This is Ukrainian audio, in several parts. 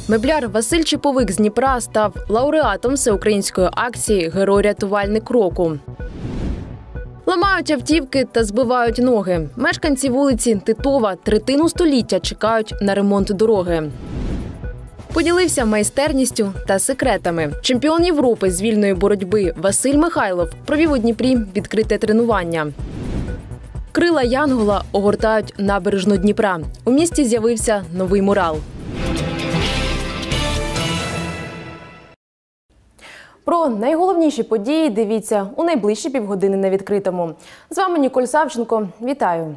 Мебляр Василь Чеповик з Дніпра став лауреатом всеукраїнської акції «Герой-рятувальник року». Ламають автівки та збивають ноги. Мешканці вулиці Титова третину століття чекають на ремонт дороги. Поділився майстерністю та секретами. Чемпіон Європи з вільної боротьби Василь Михайлов провів у Дніпрі відкрите тренування. Крила Янгола огортають набережну Дніпра. У місті з'явився новий мурал. Про найголовніші події дивіться у найближчі півгодини на відкритому. З вами Ніколь Савченко. Вітаю!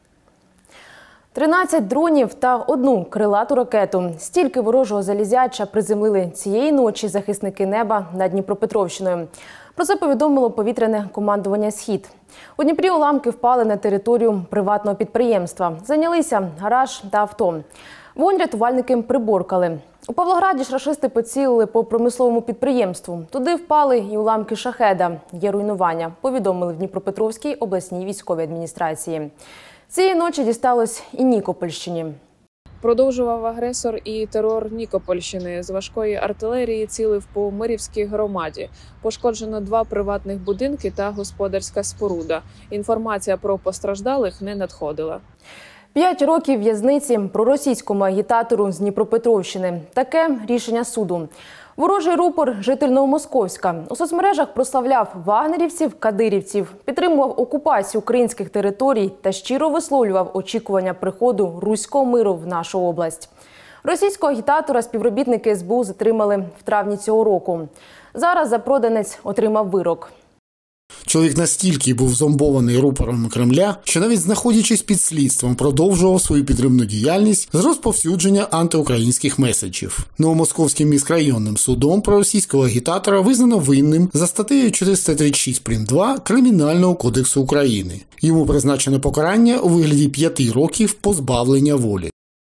13 дронів та 1 крилату ракету. Стільки ворожого залізяча приземлили цієї ночі захисники неба над Дніпропетровщиною. Про це повідомило повітряне командування «Схід». У Дніпрі уламки впали на територію приватного підприємства. Зайнялися гараж та авто. Вогонь рятувальники приборкали. У Павлограді ж рашисти поцілили по промисловому підприємству. Туди впали і уламки «Шахеда». Є руйнування, повідомили в Дніпропетровській обласній військовій адміністрації. Цієї ночі дісталось і Нікопольщині. Продовжував агресор і терор Нікопольщини. З важкої артилерії цілив по Мирівській громаді. Пошкоджено 2 приватних будинки та господарська споруда. Інформація про постраждалих не надходила. 5 років в'язниці проросійському агітатору з Дніпропетровщини. Таке рішення суду. Ворожий рупор житель Новомосковська у соцмережах прославляв вагнерівців, кадирівців, підтримував окупацію українських територій та щиро висловлював очікування приходу руського миру в нашу область. Російського агітатора співробітники СБУ затримали в травні цього року. Зараз запроданець отримав вирок. Чоловік настільки був зомбований рупором Кремля, що навіть знаходячись під слідством, продовжував свою підривну діяльність з розповсюдження антиукраїнських меседжів. Новомосковським міськрайонним судом проросійського агітатора визнано винним за статтею 436 прим. 2 Кримінального кодексу України. Йому призначено покарання у вигляді 5 років позбавлення волі.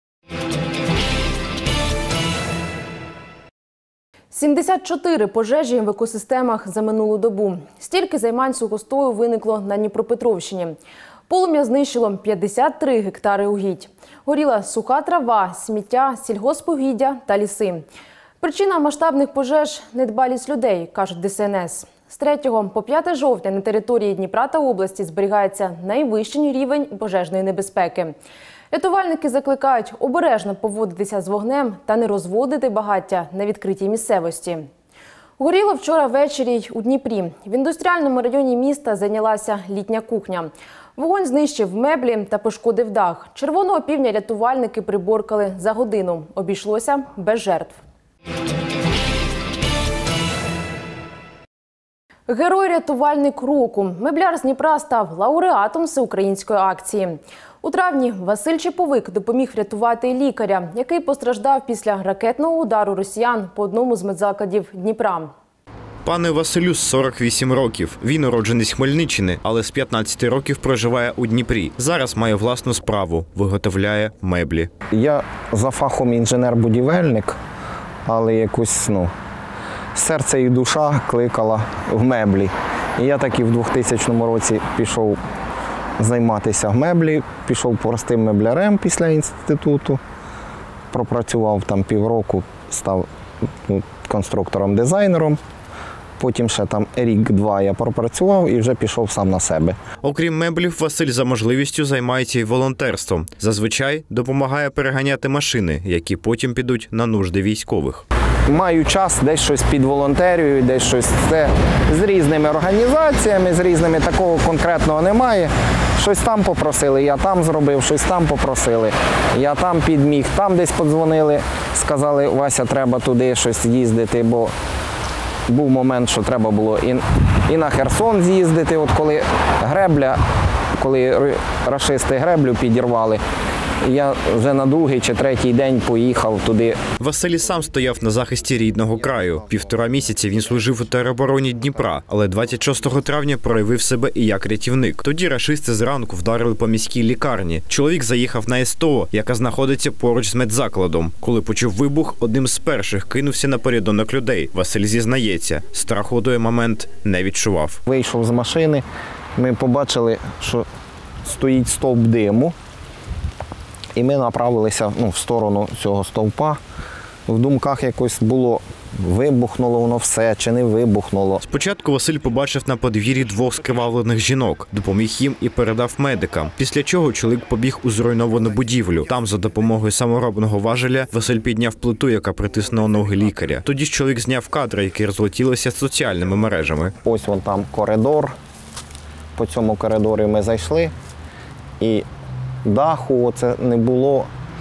74 пожежі в екосистемах за минулу добу. Стільки займань сухостою виникло на Дніпропетровщині. Полум'я знищило 53 гектари угідь. Горіла суха трава, сміття, сільгоспугіддя та ліси. Причина масштабних пожеж – недбалість людей, кажуть ДСНС. З 3 по 5 жовтня на території Дніпра та області зберігається найвищий рівень пожежної небезпеки. Рятувальники закликають обережно поводитися з вогнем та не розводити багаття на відкритій місцевості. Горіло вчора ввечері й у Дніпрі. В індустріальному районі міста зайнялася літня кухня. Вогонь знищив меблі та пошкодив дах. Червоного півня рятувальники приборкали за годину. Обійшлося без жертв. Герой-рятувальник року. Мебляр з Дніпра став лауреатом всеукраїнської акції. У травні Василь Чеповик допоміг врятувати лікаря, який постраждав після ракетного удару росіян по одному з медзакладів Дніпра. Пане Василю 48 років. Він уродженець Хмельниччини, але з 15 років проживає у Дніпрі. Зараз має власну справу – виготовляє меблі. Я за фахом інженер-будівельник, але якось, серце і душа кликала в меблі. І я таки в 2000 році пішов займатися меблі, пішов простим меблярем після інституту, пропрацював там півроку, став конструктором-дизайнером. Потім ще там рік-два я пропрацював і вже пішов сам на себе. Окрім меблів, Василь за можливістю займається і волонтерством. Зазвичай допомагає переганяти машини, які потім підуть на нужди військових. Маю час, десь щось підволонтерюю, десь щось з різними організаціями, з різними, такого конкретного немає. Щось там попросили, я там зробив, щось там попросили, я там підміг, там десь подзвонили, сказали, Вася, треба туди щось їздити, бо був момент, що треба було і на Херсон з'їздити, от коли рашисти греблю підірвали. Я вже на другий чи третій день поїхав туди. Василь сам стояв на захисті рідного краю. 1,5 місяці він служив у теробороні Дніпра, але 26 травня проявив себе і як рятівник. Тоді рашисти зранку вдарили по міській лікарні. Чоловік заїхав на СТО, яка знаходиться поруч з медзакладом. Коли почув вибух, одним з перших кинувся на порятунок людей. Василь зізнається, страху у той момент не відчував. Вийшов з машини, ми побачили, що стоїть стовп диму. І ми направилися в сторону цього стовпа. В думках якось було, вибухнуло воно все чи не вибухнуло. Спочатку Василь побачив на подвір'ї двох скривавлених жінок, допоміг їм і передав медикам. Після чого чоловік побіг у зруйновану будівлю. Там за допомогою саморобного важеля Василь підняв плиту, яка притиснула ноги лікаря. Тоді ж чоловік зняв кадри, які розлетілися соціальними мережами. Ось вон там коридор. По цьому коридорі ми зайшли. І даху оце не було.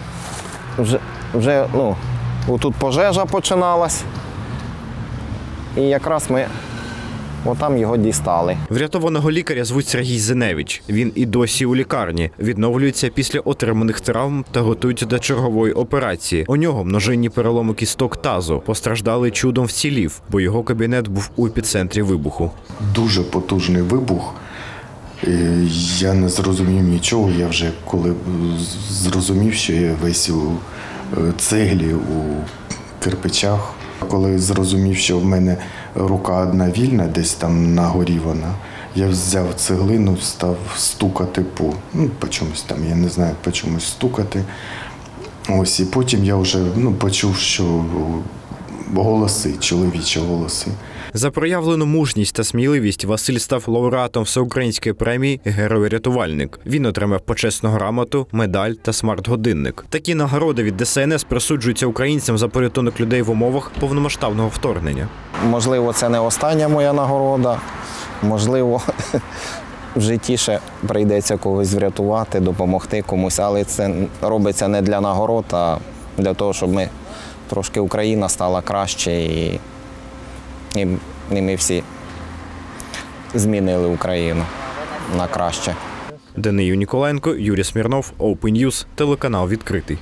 Вже отут пожежа починалась. І якраз ми отам його дістали. Врятованого лікаря звуть Сергій Зиневич. Він і досі у лікарні. Відновлюється після отриманих травм та готується до чергової операції. У нього множинні переломи кісток тазу. Постраждалий чудом вцілів, бо його кабінет був у епіцентрі вибуху. Дуже потужний вибух. Я не зрозумів нічого. Я вже коли зрозумів, що я весь у цеглі, у кирпичах. Коли зрозумів, що в мене рука одна вільна, десь там на горі вона, я взяв цеглину, став стукати по чомусь там, я не знаю, по чомусь стукати. Ось, і потім я вже почув, що голоси, чоловічі голоси. За проявлену мужність та сміливість Василь став лауреатом всеукраїнської премії «Герой-рятувальник». Він отримав почесну грамоту, медаль та смарт-годинник. Такі нагороди від ДСНС присуджуються українцям за порятунок людей в умовах повномасштабного вторгнення. Можливо, це не остання моя нагорода. Можливо, в житті ще прийдеться когось врятувати, допомогти комусь. Але це робиться не для нагород, а для того, щоб трошки Україна стала краще і ми всі змінили Україну на краще. Данию Ніколенко, Юрій Смірнов, Open News, телеканал «Відкритий».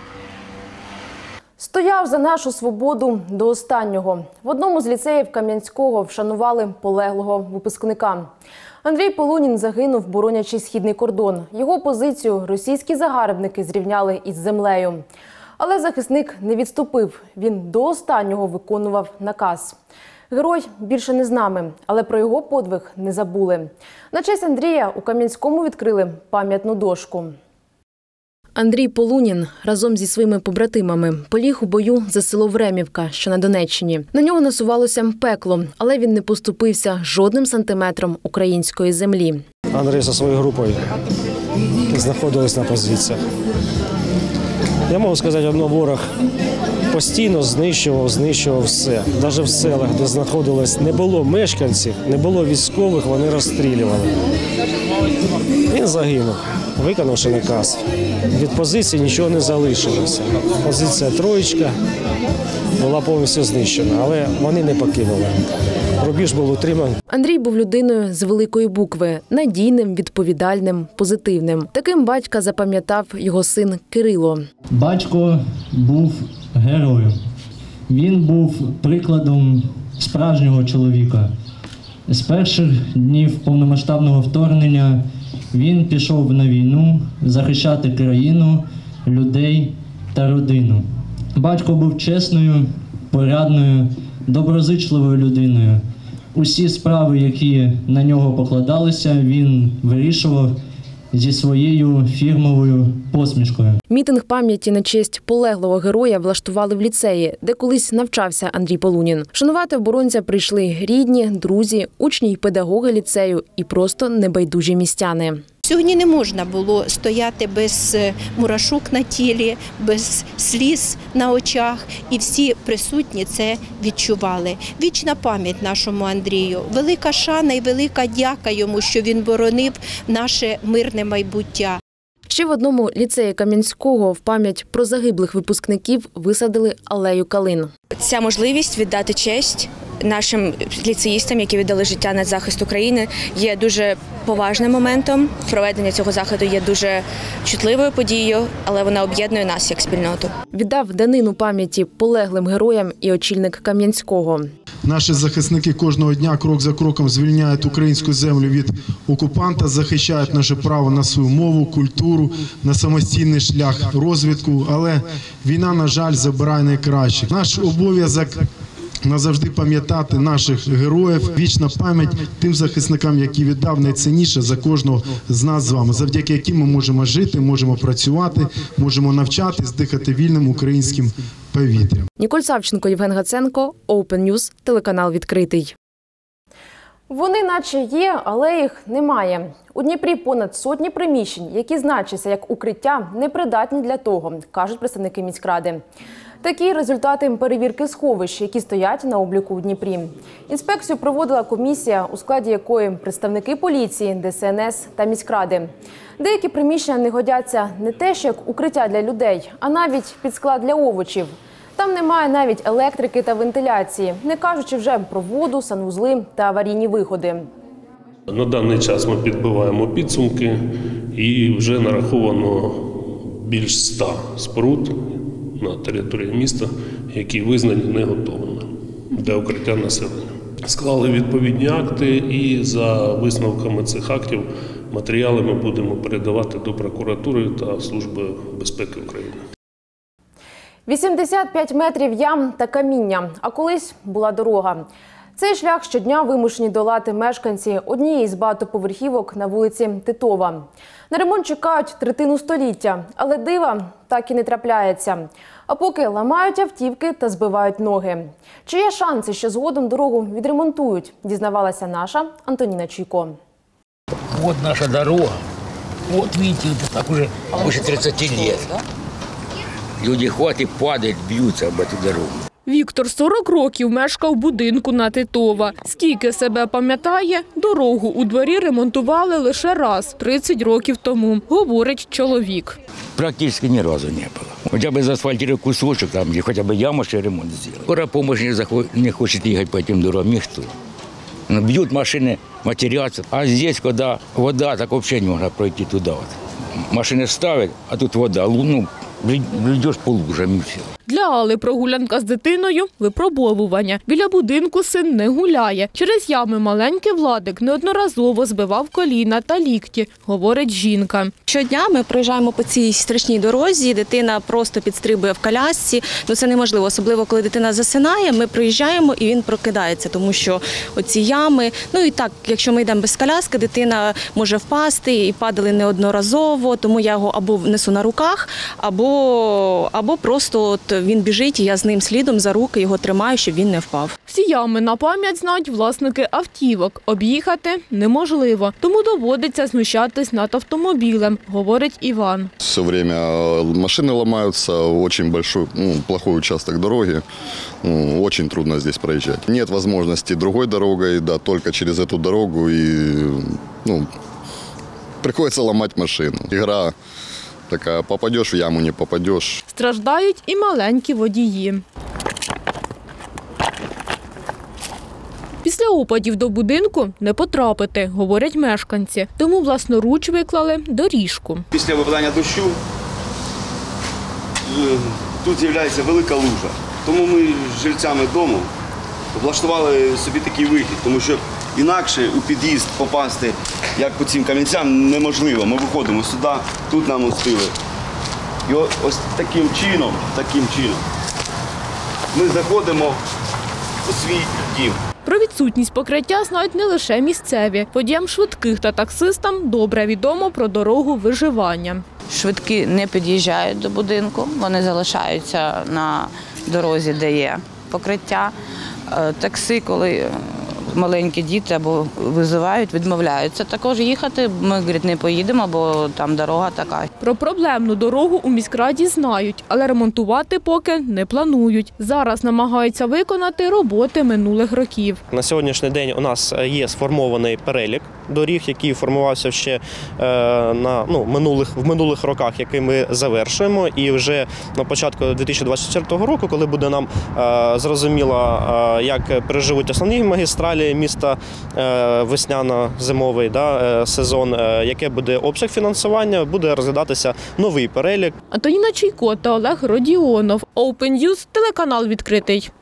Стояв за нашу свободу до останнього. В одному з ліцеїв Кам'янського вшанували полеглого випускника. Андрій Полунін загинув, боронячи східний кордон. Його позицію російські загарбники зрівняли із землею. Але захисник не відступив. Він до останнього виконував наказ. Герой більше не з нами, але про його подвиг не забули. На честь Андрія у Кам'янському відкрили пам'ятну дошку. Андрій Полунін разом зі своїми побратимами поліг у бою за село Времівка, що на Донеччині. На нього насувалося пекло, але він не поступився жодним сантиметром української землі. Андрій зі своєю групою знаходились на позиціях. Я можу сказати, ворог постійно знищував все. Навіть в селах, де знаходилось, не було мешканців, не було військових, вони розстрілювали. Він загинув, виконавши наказ. Від позиції нічого не залишилося. Позиція «Троєчка» була повністю знищена, але вони не покинули. Рубіж був утриманий. Андрій був людиною з великої букви, надійним, відповідальним, позитивним. Таким батька запам'ятав його син Кирило. Батько був героєм. Він був прикладом справжнього чоловіка. З перших днів повномасштабного вторгнення він пішов на війну захищати країну, людей та родину. Батько був чесною, порядною, доброзичливою людиною. Усі справи, які на нього покладалися, він вирішував зі своєю фірмовою посмішкою. Мітинг пам'яті на честь полеглого героя влаштували в ліцеї, де колись навчався Андрій Полунін. Шанувати оборонця прийшли рідні, друзі, учні й педагоги ліцею і просто небайдужі містяни. Сьогодні не можна було стояти без мурашок на тілі, без сліз на очах, і всі присутні це відчували. Вічна пам'ять нашому Андрію, велика шана і велика дяка йому, що він боронив наше мирне майбуття. Ще в одному ліцеї Кам'янського в пам'ять про загиблих випускників висадили алею калин. Ця можливість віддати честь нашим ліцеїстам, які віддали життя на захист України, є дуже поважним моментом. Проведення цього заходу є дуже чутливою подією, але вона об'єднує нас як спільноту. Віддав данину пам'яті полеглим героям і очільник Кам'янського. Наші захисники кожного дня крок за кроком звільняють українську землю від окупанта, захищають наше право на свою мову, культуру, на самостійний шлях розвитку. Але війна, на жаль, забирає найкращих. Наш обов'язок назавжди пам'ятати наших героїв. Вічна пам'ять тим захисникам, які віддав найцінніше за кожного з нас з вами, завдяки яким ми можемо жити, можемо працювати, можемо навчатись, дихати вільним українським повітрям. Ніколь Савченко, Євген Гаценко, Open News, телеканал «Відкритий». Вони наче є, але їх немає. У Дніпрі понад сотні приміщень, які значаться як укриття, непридатні для того, кажуть представники міськради. Такі результати перевірки сховищ, які стоять на обліку у Дніпрі. Інспекцію проводила комісія, у складі якої представники поліції, ДСНС та міськради. Деякі приміщення не годяться не те, що як укриття для людей, а навіть під склад для овочів. Там немає навіть електрики та вентиляції, не кажучи вже про воду, санвузли та аварійні виходи. На даний час ми підбиваємо підсумки і вже нараховано більш 100 споруд на території міста, які визнані неготовими для укриття населення. Склали відповідні акти і за висновками цих актів матеріали ми будемо передавати до прокуратури та Служби безпеки України. 85 метрів ям та каміння, а колись була дорога. Цей шлях щодня вимушені долати мешканці однієї з багатоповерхівок на вулиці Титова. На ремонт чекають третину століття, але дива так і не трапляється. А поки ламають автівки та збивають ноги. Чи є шанси, що згодом дорогу відремонтують, дізнавалася наша Антоніна Чуйко. Вот наша дорога. Вот видите, так уже больше 30 лет. Люди ходят и падают, бьются об эту дорогу. Віктор 40 років мешкав в будинку на Титова. Скільки себе пам'ятає, дорогу у дворі ремонтували лише раз, 30 років тому, говорить чоловік. Практически ни разу не было. Хотя бы заасфальтировать кусочек, там, где хотя бы ямочный ремонт сделать. Скоро помощь не хочет ехать по этим дорогам никто. Бьют машины, матерятся. А здесь, когда вода, так вообще не можно пройти туда. Вот. Машины ставят, а тут вода. Ну, йдеш по лужам і все. Для Алли прогулянка з дитиною – випробовування. Біля будинку син не гуляє. Через ями маленький Владик неодноразово збивав коліна та лікті, говорить жінка. Щодня ми проїжджаємо по цій страшній дорозі, дитина просто підстрибує в колясці. Це неможливо, особливо коли дитина засинає, ми проїжджаємо і він прокидається, тому що оці ями. Ну і так, якщо ми йдемо без коляски, дитина може впасти і падали неодноразово, тому я його або несу на руках, або просто він біжить, і я з ним слідом за руки його тримаю, щоб він не впав. Всі ями на пам'ять знають власники автівок. Об'їхати неможливо, тому доводиться знущатись над автомобілем, говорить Іван. Все время машины ломаются, очень большой, плохой участок дороги, очень трудно здесь проезжать. Нет возможности другой дорогой, да, только через эту дорогу, и приходится ломать машину. Игра така, попадеш в яму, не попадеш. Страждають і маленькі водії. Після опадів до будинку не потрапити, говорять мешканці. Тому власноруч виклали доріжку. Після випадання дощу тут з'являється велика лужа. Тому ми з жильцями дому облаштували собі такий вихід, тому що інакше у під'їзд попасти, як по цим камінцям, неможливо. Ми виходимо сюди, тут нам устили. І ось таким чином ми заходимо у свій дім. Про відсутність покриття знають не лише місцеві. Водіям швидких та таксистам добре відомо про дорогу виживання. Швидкі не під'їжджають до будинку, вони залишаються на дорозі, де є покриття. Такси, коли маленькі діти або визивають, відмовляються також їхати. Ми, говорять, не поїдемо, бо там дорога така. Про проблемну дорогу у міськраді знають, але ремонтувати поки не планують. Зараз намагаються виконати роботи минулих років. На сьогоднішній день у нас є сформований перелік доріг, який формувався ще в минулих роках, який ми завершуємо. І вже на початку 2024 року, коли буде нам зрозуміло, як переживуть основні магістралі міста весняно-зимовий сезон, яке буде обсяг фінансування, буде розглядатися новий перелік. Антоніна Чуйко та Олег Родіонов. Open News, телеканал «Відкритий».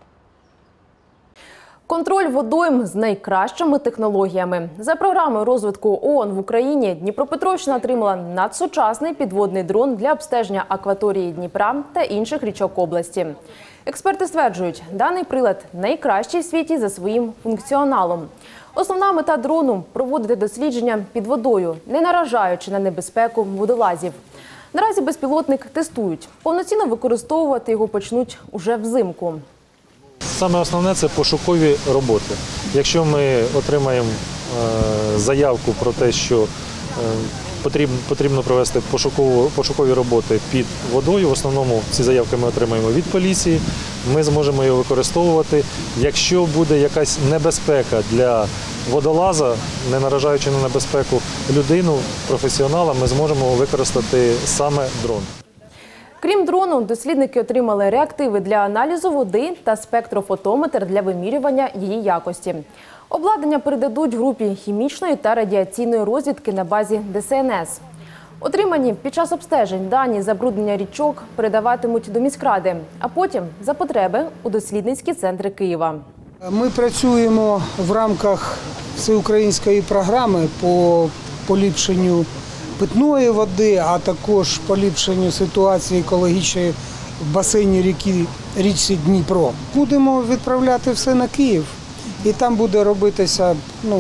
Контроль водойм з найкращими технологіями. За програмою розвитку ООН в Україні Дніпропетровщина отримала надсучасний підводний дрон для обстеження акваторії Дніпра та інших річок області. Експерти стверджують, даний прилад найкращий в світі за своїм функціоналом. Основна мета дрону – проводити дослідження під водою, не наражаючи на небезпеку водолазів. Наразі безпілотник тестують. Повноцінно використовувати його почнуть уже взимку. Саме основне – це пошукові роботи. Якщо ми отримаємо заявку про те, що потрібно провести пошукові роботи під водою, в основному ці заявки ми отримаємо від поліції, ми зможемо його використовувати. Якщо буде якась небезпека для водолаза, не наражаючи на небезпеку людину, професіонала, ми зможемо використати саме дрон. Крім дрону, дослідники отримали реактиви для аналізу води та спектрофотометр для вимірювання її якості. Обладнання передадуть групі хімічної та радіаційної розвідки на базі ДСНС. Отримані під час обстежень дані забруднення річок передаватимуть до міськради, а потім за потреби у дослідницькі центри Києва. Ми працюємо в рамках всеукраїнської програми по поліпшенню питної води, а також поліпшенню ситуації екологічної в басейні річці Дніпро. Будемо відправляти все на Київ, і там буде робитися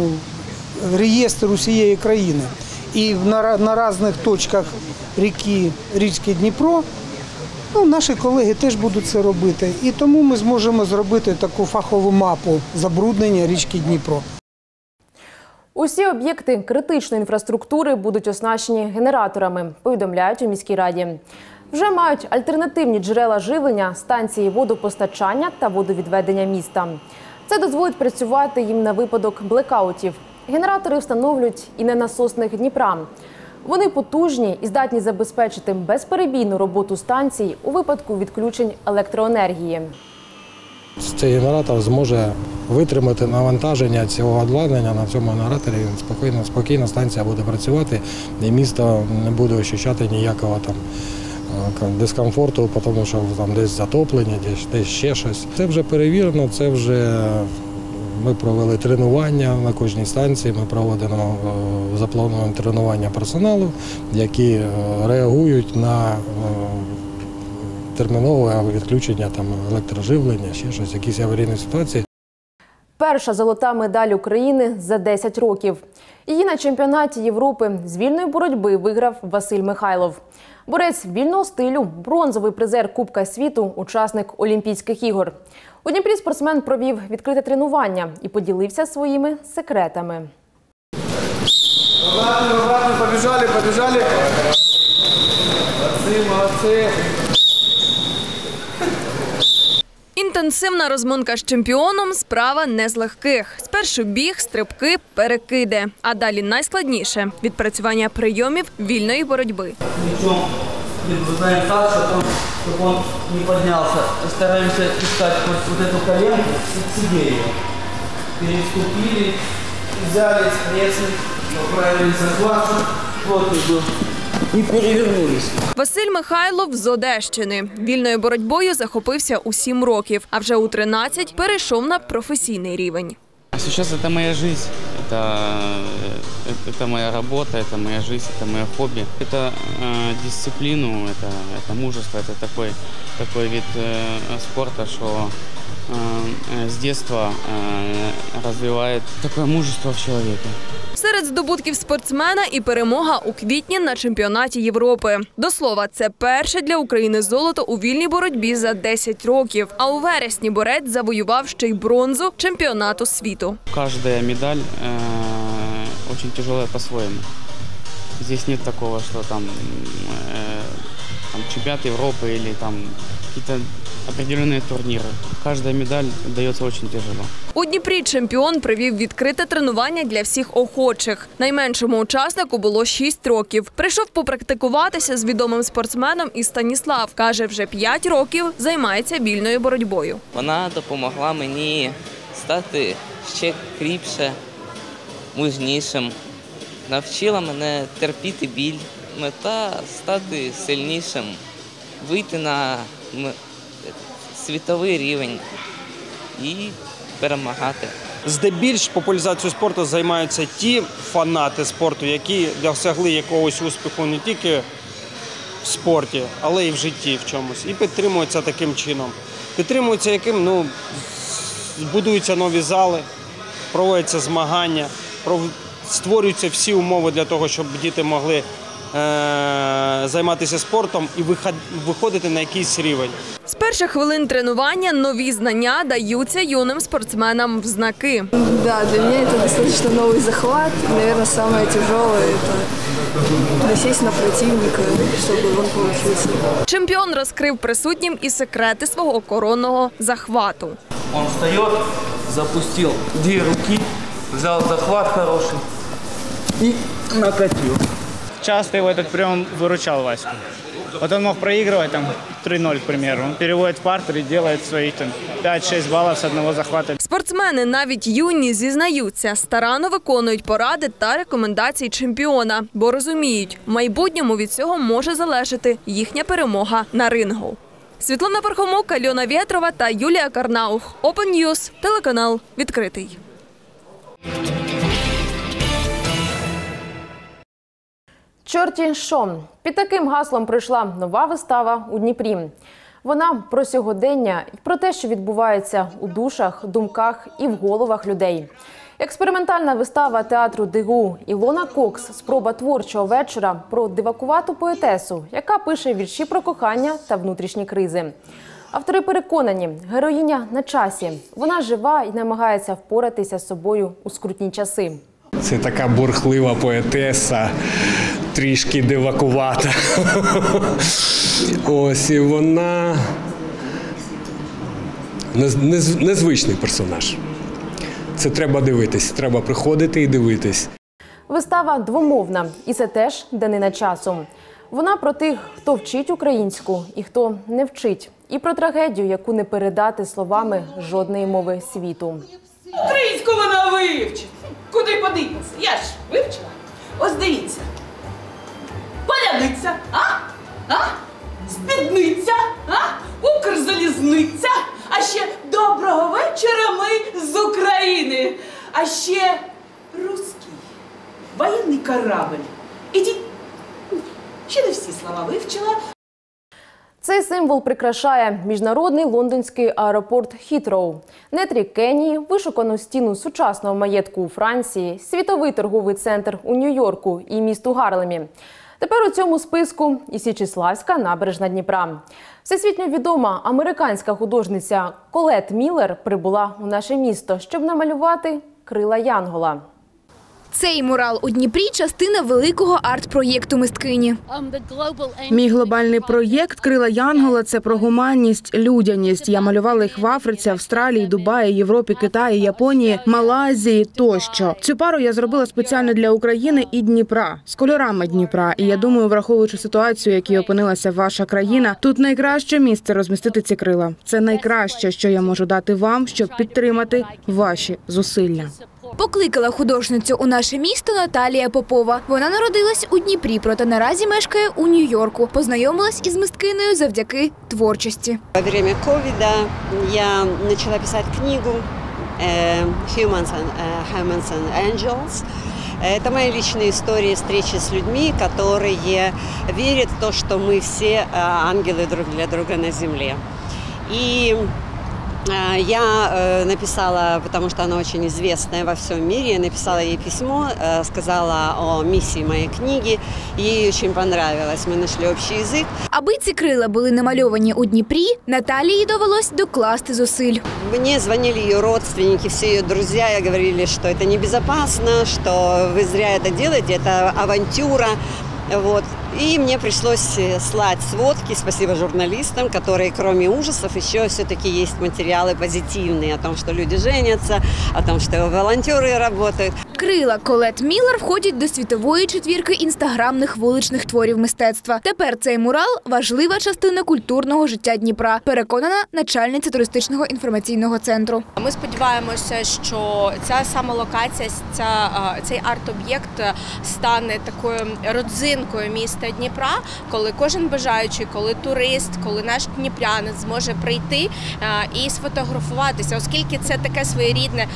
реєстр усієї країни. І на різних точках річки Дніпро наші колеги теж будуть це робити. І тому ми зможемо зробити таку фахову мапу забруднення річки Дніпро. Усі об'єкти критичної інфраструктури будуть оснащені генераторами, повідомляють у міській раді. Вже мають альтернативні джерела живлення, станції водопостачання та водовідведення міста. Це дозволить працювати їм на випадок блекаутів. Генератори встановлюють і на насосних Дніпра. Вони потужні і здатні забезпечити безперебійну роботу станцій у випадку відключень електроенергії. Цей генератор зможе витримати навантаження цього обладнання на цьому генераторі. Спокійно станція буде працювати і місто не буде відчувати ніякого дискомфорту, тому що там десь затоплення, десь ще щось. Це вже перевірено, це вже ми провели тренування на кожній станції, ми проводимо заплановане тренування персоналу, які реагують на термінове відключення електроживлення, ще щось, якісь аварійні ситуації. Перша золота медаль України за 10 років. Її на чемпіонаті Європи з вільної боротьби виграв Василь Михайлов. Борець вільного стилю, бронзовий призер Кубка світу, учасник Олімпійських ігор. У Дніпрі спортсмен провів відкрите тренування і поділився своїми секретами. Обратно, побіжали. Молодці. Інтенсивна розминка з чемпіоном – справа не з легких. Спершу біг, стрибки, перекиди. А далі найскладніше – відпрацювання прийомів вільної боротьби. Ничем выдаем так, чтобы он не поднялся. Стараемся искать вот эту коленку и сидели. Переступили, взяли спрессом, поправили захват, вот и был. І перевернулись. Василь Михайлов з Одещини. Вільною боротьбою захопився у 7 років, а вже у 13 перейшов на професійний рівень. Сейчас это моя жизнь, это моя работа, это моя жизнь, это мое хобби. Это дисциплину, это мужество, это такой вид спорта, что с детства развивает такое мужество в человеке. Серед здобутків спортсмена і перемога у квітні на чемпіонаті Європи. До слова, це перше для України золото у вільній боротьбі за 10 років. А у вересні борець завоював ще й бронзу чемпіонату світу. Кожна медаль дуже тяжела по-своєму. Здесь нет такого, что там чемпионат Европы или там какие-то определенные турниры. Каждая медаль дается очень тяжело. У Дніпрі чемпіон провів відкрите тренування для всіх охочих. Найменшому учаснику було 6 років. Прийшов попрактикуватися з відомим спортсменом і Станіслав. Каже, вже 5 років займається вільною боротьбою. Вона допомогла мені стати ще кріпше, мужнішим. Навчила мене терпіти біль. Мета – стати сильнішим, вийти на світовий рівень і перемагати. Здебільш популяризацією спорту займаються ті фанати спорту, які досягли якогось успіху не тільки в спорті, але й в житті в чомусь. І підтримуються таким чином. Підтримуються яким? Будуються нові зали, проводяться змагання, створюються всі умови для того, щоб діти могли займатися спортом і виходити на якийсь рівень. З перших хвилин тренування нові знання даються юним спортсменам в знаки. Да, для меня это достаточно новый захват. Наверное, самое тяжелое – это насесть на противника, чтобы он получился. Чемпіон розкрив присутнім і секрети свого коронного захвату. Он встает, запустил 2 руки, взял захват хороший и накатил. Часто его этот прием выручал Ваську. Вот он мог проигрывать там 3-0, к примеру. Он переводит в партер и делает своих 5-6 баллов с одного захвата. Спортсмени, навіть юні, зізнаються, старанно виконують поради та рекомендації чемпіона, бо розуміють, в майбутньому від цього може залежати їхня перемога на рингу. Світлана Пархомук, Альона Вєтрова та Юлія Карнаух. Open News, телеканал «Відкритий». Чорті що? Під таким гаслом прийшла нова вистава у Дніпрі. Вона про сьогодення і про те, що відбувається у душах, думках і в головах людей. Експериментальна вистава театру ДГУ «Ілона Кокс. Спроба творчого вечора» про дивакувату поетесу, яка пише вірші про кохання та внутрішні кризи. Автори переконані, героїня на часі. Вона жива і намагається впоратися з собою у скрутні часи. Це така бурхлива поетеса, трішки дивакувата. Ось, і вона незвичний персонаж. Це треба дивитись, треба приходити і дивитись. Вистава двомовна, і це теж данина часу. Вона про тих, хто вчить українську і хто не вчить. І про трагедію, яку не передати словами жодної мови світу. Українську вона вивчить. Куди подивитися? Я ж вивчила. Ось дивіться. Паляниця, спідниця, Укрзалізниця, а ще доброго вечора ми з України, а ще русський воєнний корабль. Ідіть, ще не всі слова вивчила. Цей символ прикрашає міжнародний лондонський аеропорт Хітроу, нетрі Кенії, вишукану стіну сучасного маєтку у Франції, світовий торговий центр у Нью-Йорку і місту Гарлемі. Тепер у цьому списку і Січеславська набережна Дніпра. Всесвітньо відома американська художниця Колет Міллер прибула у наше місто, щоб намалювати крила Янгола. Цей мурал у Дніпрі – частина великого арт-проєкту мисткині. Мій глобальний проєкт «Крила Янгола» – це про гуманність, людяність. Я малювала їх в Африці, Австралії, Дубаї, Європі, Китаї, Японії, Малайзії тощо. Цю пару я зробила спеціально для України і Дніпра, з кольорами Дніпра. І я думаю, враховуючи ситуацію, в якій опинилася ваша країна, тут найкраще місце розмістити ці крила. Це найкраще, що я можу дати вам, щоб підтримати ваші зусилля. Покликала художницю у наше місто Наталія Попова. Вона народилась у Дніпрі, проте наразі мешкає у Нью-Йорку. Познайомилась із мисткинею завдяки творчості. Во время ковида я почала писати книгу «Humans and Angels». Это мои личные истории встречи с людьми, которые верят в то, что мы все ангелы друг для друга на земле. И я написала, потому что она очень известная во всем мире, я написала ей письмо, сказала о миссии моей книги, ей очень понравилось, мы нашли общий язык. Аби ці крила були намальовані у Дніпрі, Наталії довелось докласти зусиль. Мне звонили ее родственники, все ее друзья, и говорили, что это небезопасно, что вы зря это делаете, это авантюра. Вот. И мне пришлось слать сводки, спасибо журналистам, которые кроме ужасов еще все-таки есть материалы позитивные о том, что люди женятся, о том, что волонтеры работают. Крила Колет Міллер входять до світової четвірки інстаграмних вуличних творів мистецтва. Тепер цей мурал – важлива частина культурного життя Дніпра, переконана начальниця туристичного інформаційного центру. Ми сподіваємося, що ця сама локація, цей арт-об'єкт стане такою родзинкою міста Дніпра, коли кожен бажаючий, коли турист, коли наш дніпрянець зможе прийти і сфотографуватися, оскільки це таке своєрідне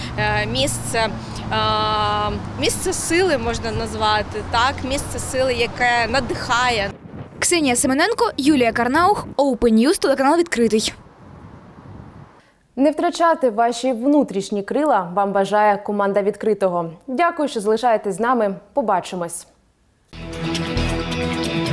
місце сили, можна назвати, так, місце сили, яке надихає. Ксенія Семененко, Юлія Карнаух, Open News, телеканал «Відкритий». Не втрачати ваші внутрішні крила вам бажає команда «Відкритого». Дякую, що залишаєтесь з нами. Побачимось. Україна.